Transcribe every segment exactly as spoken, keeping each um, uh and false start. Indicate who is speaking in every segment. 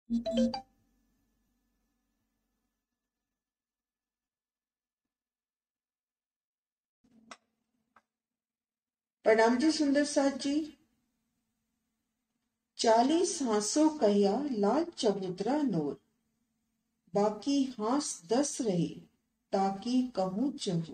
Speaker 1: प्रणाम जी सुंदर साथ जी। चालीस हांसों कहिया लाल चबूतरा नूर, बाकी हांस दस रहे ताकि कहूँ चहु।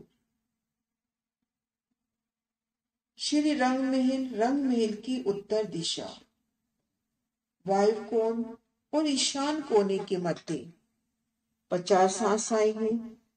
Speaker 1: श्री रंग महल रंग महल की उत्तर दिशा, वायु कोण और ईशान कोने के मध्य पचास हांस आए हैं।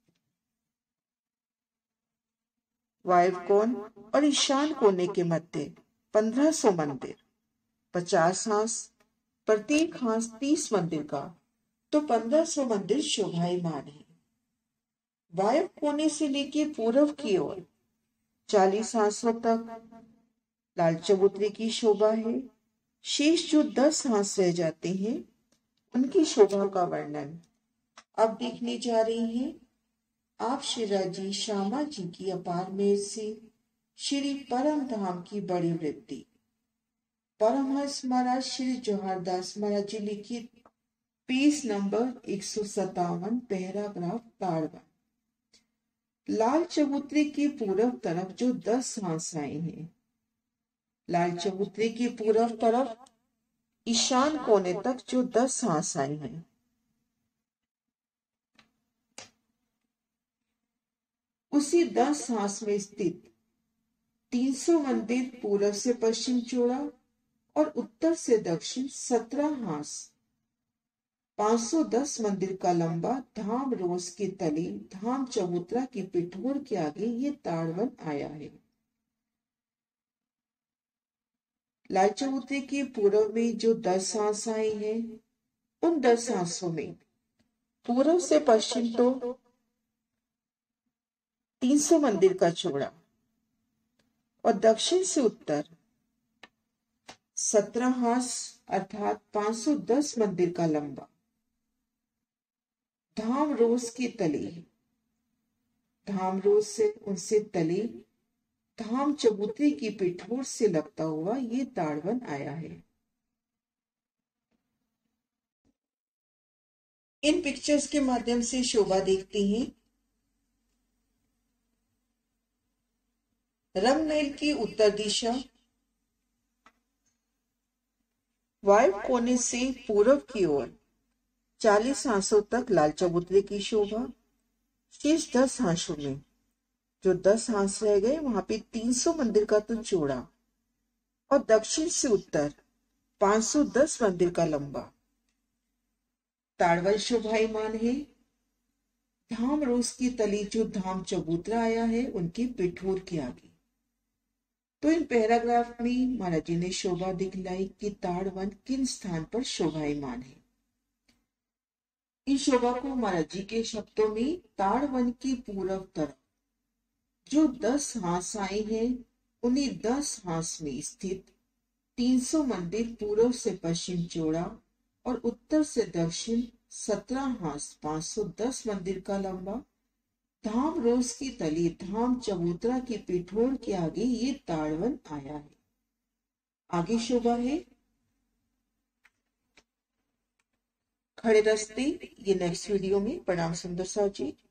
Speaker 1: वायु कोण और ईशान कोने के मध्य पंद्रह सौ मंदिर, पचास हांस, प्रत्येक हांस तीस मंदिर का, तो पंद्रह सौ मंदिर शोभायमान है। वायु कोने से लेके पूर्व की ओर चालीस हांसों तक लाल चबूतरे की शोभा है। शेष जो दस हांस रह जाते हैं उनकी शोभा का वर्णन अब देखने जा रही हैं। आप शिराजी श्यामा जी की अपार मेहर से श्री परम धाम की बड़ी वृद्धि। परमहंस महाराज श्री जौहरदास महाराज जी लिखित पेज नंबर एक सौ सत्तावन, पैराग्राफ ताड़वा। लाल चबूतरे की पूर्व तरफ जो दस हांस आए हैं, लाल चबूतरे की पूर्व तरफ ईशान कोने तक जो दस हांस आए हैं, उसी दस हांस में स्थित तीन सौ मंदिर पूर्व से पश्चिम चौड़ा और उत्तर से दक्षिण सत्रह हांस, पांच सौ दस मंदिर का लंबा धाम रोज के तले धाम चबूतरा की पिठोर के आगे ये ताड़वन आया है। लाल चबूतरे के पूर्व में जो दस हांस आए हैं, उन दस हांसों में पूर्व से पश्चिम तो तीन सौ मंदिर का चौड़ा और दक्षिण से उत्तर सत्रह हांस अर्थात पांच सौ दस मंदिर का लंबा धाम रोज के तले, धाम रोज से उनसे तले धाम चबूतरे की पिठोर से लगता हुआ ये ताड़वन आया है। इन पिक्चर्स के माध्यम से शोभा देखते हैं। रंग महल की उत्तर दिशा, वायु कोने से पूर्व की ओर चालीस हांसों तक लाल चबूतरे की शोभा। शेष दस हांसों में जो दस हांस रह गए वहां पे तीन सौ मंदिर का तो चौड़ा और दक्षिण से उत्तर पांच सौ दस मंदिर का लंबा ताड़वन शोभायमान है। धाम रोज की तली जो धाम चबूतरा आया है उनकी पिठोर के आगे। तो इन पैराग्राफ में महाराज जी ने शोभा दिखलाई कि ताड़वन किन स्थान पर शोभायमान है। इन शोभा को महाराज जी के शब्दों में ताड़वन की पूर्व तरफ जो दस हांस आए हैं, उन्हीं दस हांस में स्थित तीन सौ मंदिर पूर्व से पश्चिम चौड़ा और उत्तर से दक्षिण सत्रह हांस, पांच सौ दस मंदिर का लंबा धाम रोज की तली धाम चबूतरा की पिठोर के आगे ये ताड़वन आया है। आगे शोभा है खड़े रास्ते। ये नेक्स्ट वीडियो में। प्रणाम सुंदर साहब जी।